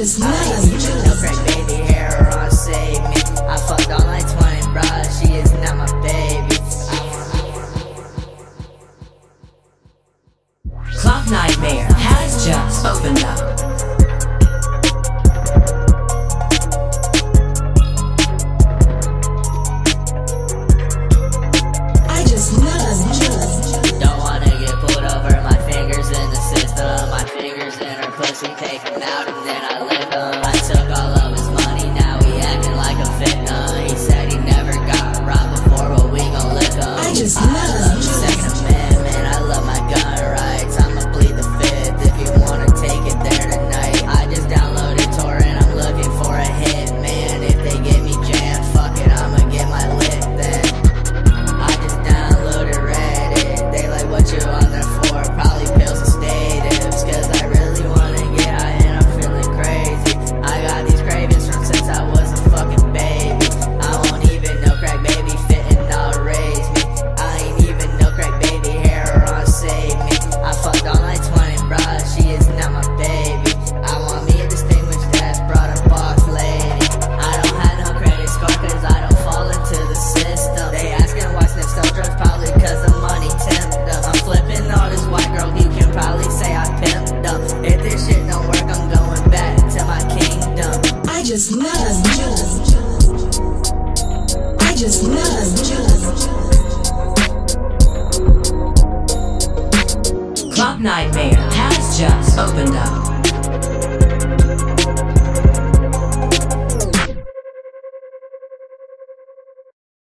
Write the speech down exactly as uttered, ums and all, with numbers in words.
just love you. No crack baby hair on save me. I fucked all like twenty bras, she is not my baby. Club Nightmare has just opened up. I just love you. Don't wanna get pulled over, my fingers in the system. My fingers in her pussy, take them out and then I lick them. I took all of his money, now he acting like a victim. He said he never got robbed before, but we gon' lick him. I just I love love the Second Amendment, I love my gun rights. I'ma plead the fifth if you wanna take it there tonight. I just downloaded torrent, I'm looking for a hit, man. If they give me jam, fuck it, I'ma get my lick then. I just downloaded Reddit, they like what you on there for, probably pills and statives, cause I really wanna get high and I'm feeling crazy. I got these cravings from since I was a fucking baby. I won't even know crack baby fitting, all raise me. I ain't even know crack baby hair on save me. I fucked all like twenty bras, she is not my baby. I want me a distinguished ass, brought a boss lady. I don't have no credit score cause I don't fall into the system. They asking why Sniff sell drugs, probably cause the money tempt them. I'm flipping all this white girl, you can probably say I pimped them. If this shit don't work, I'm going back to my kingdom. I just love you. I just love you. Club Nightmare has just opened up.